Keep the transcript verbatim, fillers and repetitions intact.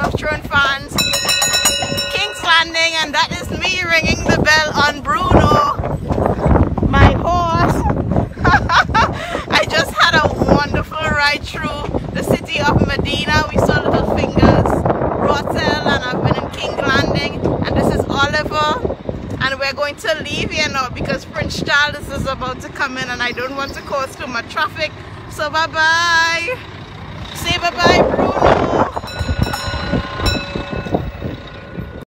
Game of Thrones fans. King's Landing, and that is me ringing the bell on Bruno, my horse. I just had a wonderful ride through the city of Medina. We saw Little Fingers, Rotel, and I've been in King's Landing, and this is Oliver. And we're going to leave here now because Prince Charles is about to come in and I don't want to cause too much traffic. So bye bye. Say bye bye, Bruno.